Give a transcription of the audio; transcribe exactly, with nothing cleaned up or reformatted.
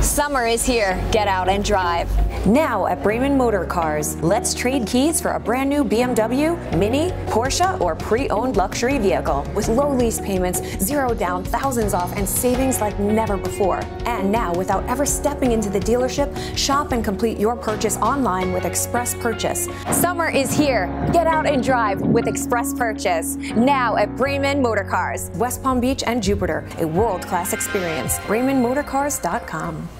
Summer is here. Get out and drive. Now at Braman Motorcars, let's trade keys for a brand new B M W, Mini, Porsche, or pre-owned luxury vehicle. With low lease payments, zero down, thousands off, and savings like never before. And now, without ever stepping into the dealership, shop and complete your purchase online with Express Purchase. Summer is here. Get out and drive with Express Purchase. Now at Braman Motorcars. West Palm Beach and Jupiter, a world-class experience. Braman Motorcars dot com.